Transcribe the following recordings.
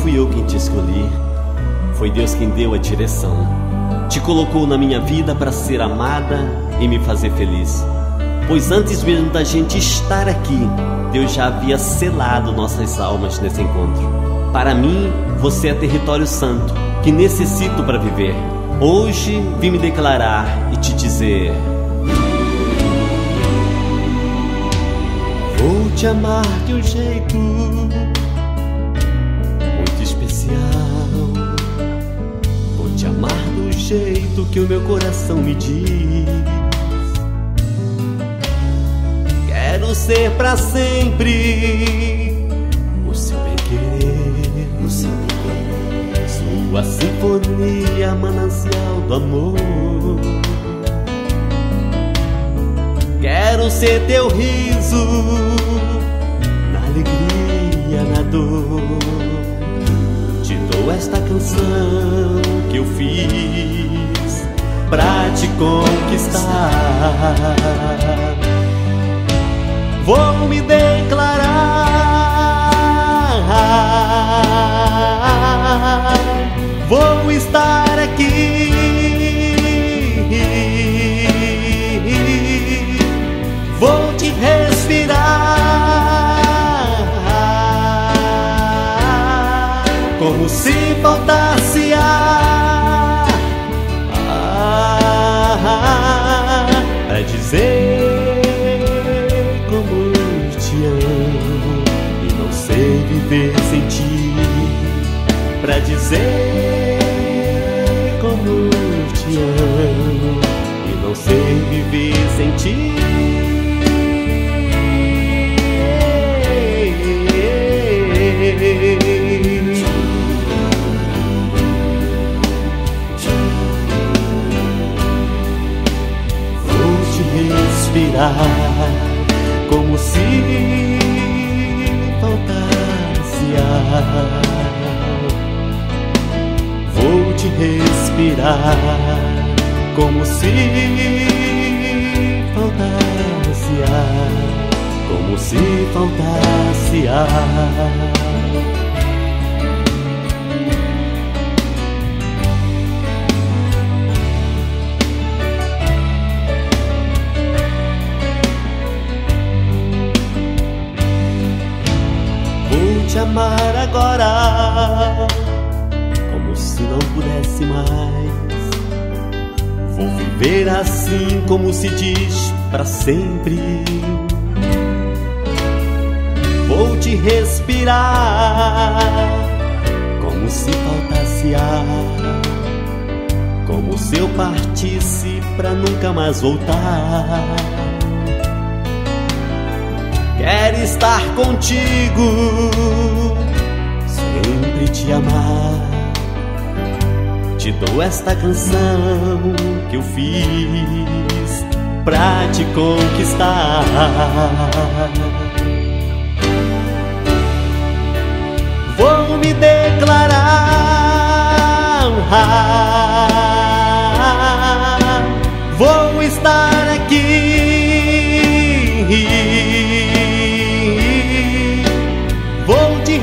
fui eu quem te escolhi, foi Deus quem deu a direção. Te colocou na minha vida para ser amada e me fazer feliz. Pois antes mesmo da gente estar aqui, Deus já havia selado nossas almas nesse encontro. Para mim, você é território santo, que necessito para viver. Hoje vim me declarar e te dizer: vou te amar de um jeito muito especial. Vou te amar do jeito que o meu coração me diz. Quero ser pra sempre o seu bem-querer, o seu bem-querer, sua sinfonia, manancial do amor. Quero ser teu riso na alegria, na dor. Te dou esta canção que eu fiz pra te conquistar. Vou me declarar, vou estar aqui, vou te respirar, como se faltasse ar, pra dizer como te amo e não sei viver sem ti, pra dizer como te amo e não sei viver sem ti. Vou te respirar como se faltasse ar. Vou te respirar como se faltasse ar, como se faltasse ar. Te amar agora como se não pudesse mais. Vou viver assim como se diz pra sempre. Vou te respirar como se faltasse ar, como se eu partisse pra nunca mais voltar. Quero estar contigo, sempre te amar. Te dou esta canção que eu fiz pra te conquistar. Vou me declarar, vou estar aqui, vou te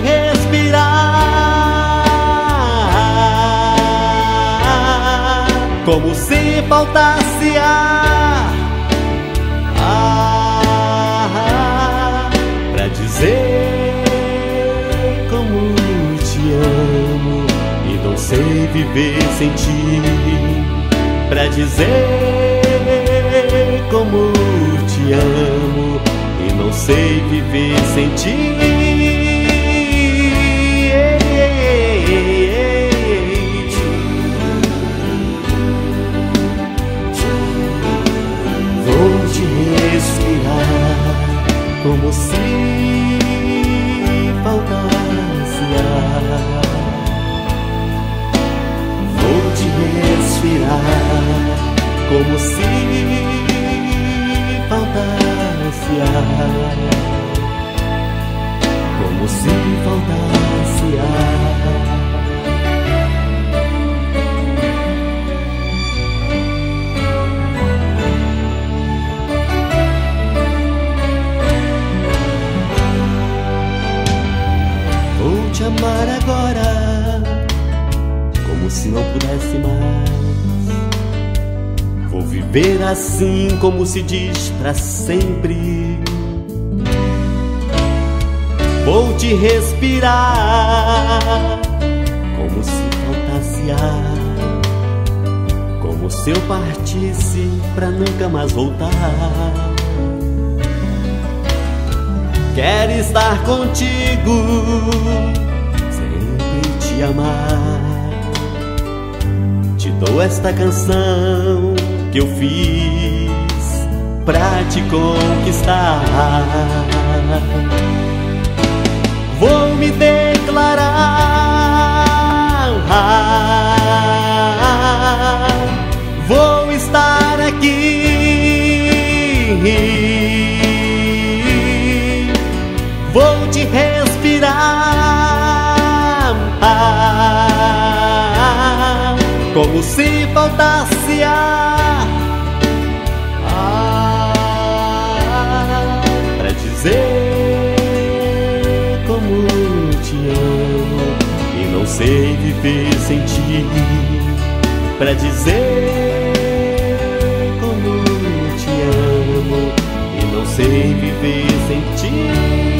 respirar como se faltasse ar, pra dizer como te amo e não sei viver sem ti, pra dizer como te amo e não sei viver sem ti. Vou te respirar como se faltasse ar. Vou te respirar como se faltasse ar, como se faltasse ar. te amar agora, como se não pudesse mais. Vou viver assim, como se diz, pra sempre. Vou te respirar, como se faltasse ar, como se eu partisse pra nunca mais voltar. Quero estar contigo, sempre te amar. Te dou esta canção que eu fiz pra te conquistar. Vou me declarar, vou estar aqui, vou te respirar, como se faltasse ar, pra dizer como te amo e não sei viver sem ti, pra dizer como te amo e não sei viver sem ti.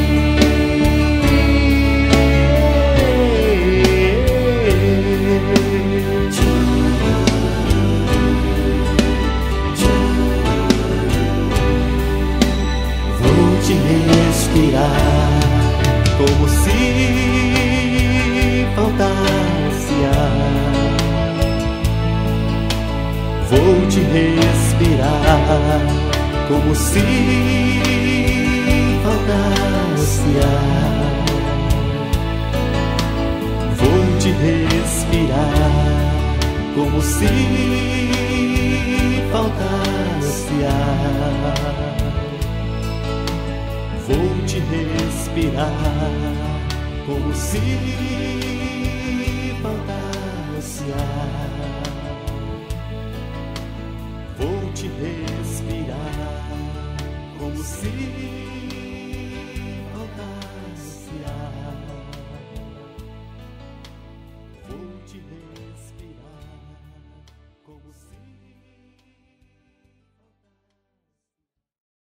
Vou te respirar, como se faltasse ar. Vou te respirar, como se faltasse ar. Vou te respirar, como se faltasse ar. Vou te respirar, como se faltasse ar. Vou te respirar, como se